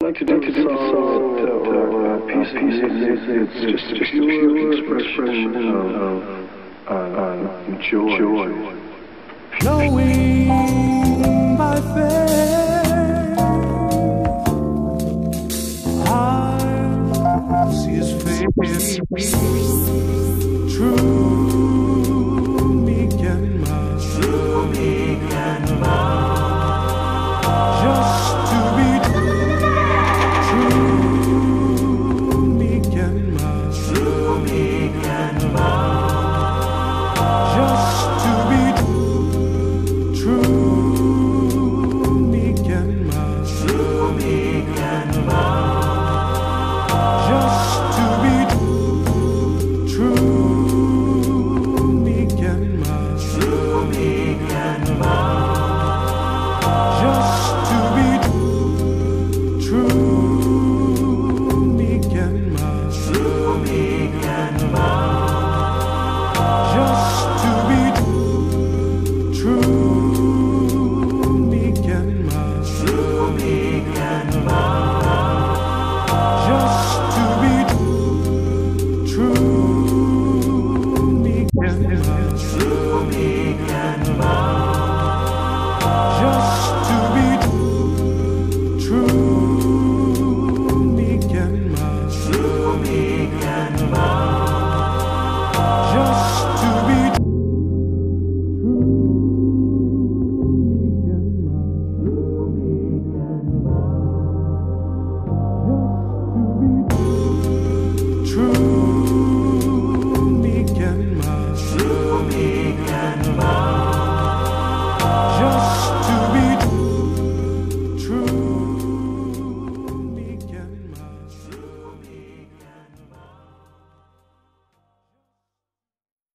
like to do a song or a piece of music. It's just a pure expression of joy. Knowing by faith, I see his face.